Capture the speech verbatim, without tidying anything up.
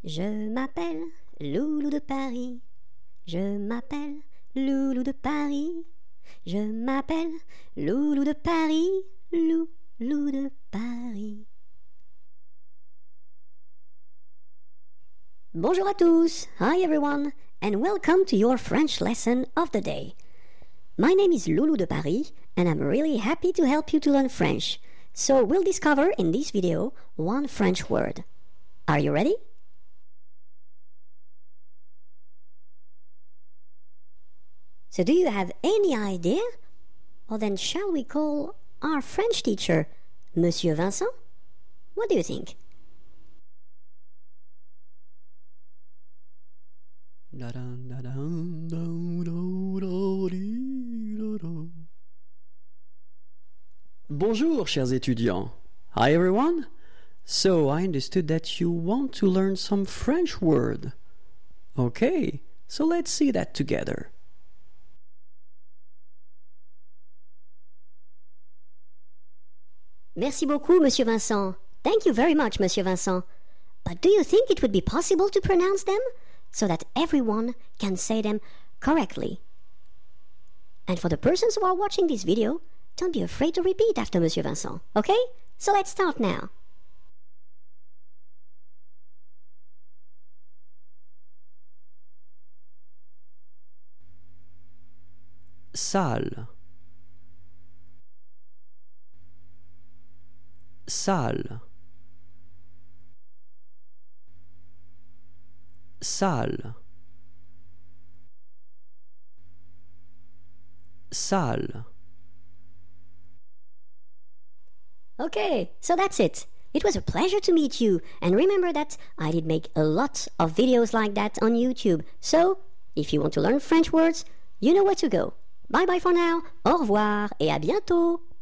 Je m'appelle Loulou de Paris. Je m'appelle Loulou de Paris. Je m'appelle Loulou de Paris. Loulou de Paris. Bonjour à tous. Hi everyone, and welcome to your French lesson of the day. My name is Loulou de Paris, and I'm really happy to help you to learn French. So we'll discover in this video one French word. Are you ready? So do you have any idea? Or then shall we call our French teacher Monsieur Vincent? What do you think? Bonjour, chers étudiants. Hi, everyone. So, I understood that you want to learn some French word. Okay, so let's see that together. Merci beaucoup, Monsieur Vincent. Thank you very much, Monsieur Vincent. But do you think it would be possible to pronounce them so that everyone can say them correctly? And for the persons who are watching this video, don't be afraid to repeat after Monsieur Vincent, okay? So let's start now. Salle. Salle. Salle. Salle. Okay, so that's it. It was a pleasure to meet you, and remember that I did make a lot of videos like that on YouTube. So, if you want to learn French words, you know where to go. Bye bye for now, au revoir et à bientôt.